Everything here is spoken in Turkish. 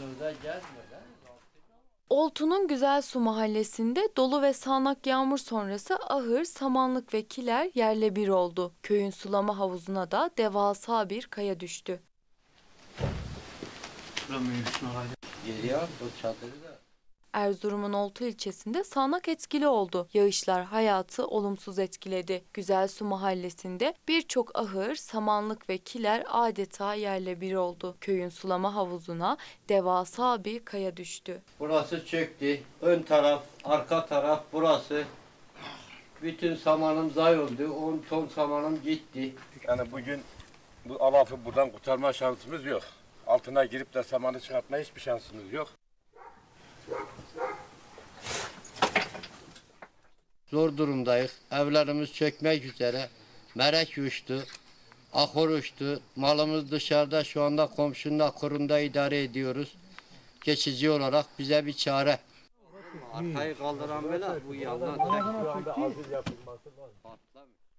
Oltu'nun Güzelsu mahallesinde dolu ve sağanak yağmur sonrası ahır, samanlık ve kiler yerle bir oldu. Köyün sulama havuzuna da devasa bir kaya düştü. Erzurum'un Oltu ilçesinde sağanak etkili oldu. Yağışlar hayatı olumsuz etkiledi. Güzelsu mahallesinde birçok ahır, samanlık ve kiler adeta yerle bir oldu. Köyün sulama havuzuna devasa bir kaya düştü. Burası çöktü. Ön taraf, arka taraf burası. Bütün samanım zayi oldu. 10 ton samanım gitti. Yani bugün bu alafı buradan kurtarma şansımız yok. Altına girip de samanı çıkartma hiçbir şansımız yok. Zor durumdayız. Evlerimiz çökmek üzere. Merek uçtu. Ahur uçtu. Malımız dışarıda, şu anda komşunun ahurunda idare ediyoruz. Geçici olarak bize bir çare. Arkayı kaldıran böyle bu yandan tek.